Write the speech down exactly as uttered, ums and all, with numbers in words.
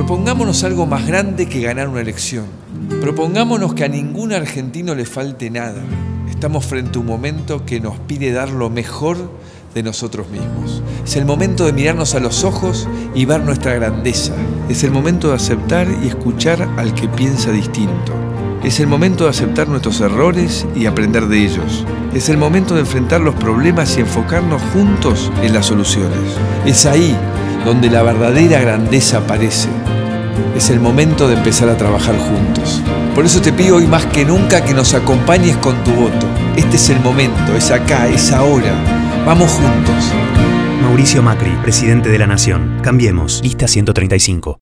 Propongámonos algo más grande que ganar una elección. Propongámonos que a ningún argentino le falte nada. Estamos frente a un momento que nos pide dar lo mejor de nosotros mismos. Es el momento de mirarnos a los ojos y ver nuestra grandeza. Es el momento de aceptar y escuchar al que piensa distinto. Es el momento de aceptar nuestros errores y aprender de ellos. Es el momento de enfrentar los problemas y enfocarnos juntos en las soluciones. Es ahí donde la verdadera grandeza aparece. Es el momento de empezar a trabajar juntos. Por eso te pido hoy más que nunca que nos acompañes con tu voto. Este es el momento, es acá, es ahora. Vamos juntos. Mauricio Macri, presidente de la Nación. Cambiemos. Lista ciento treinta y cinco.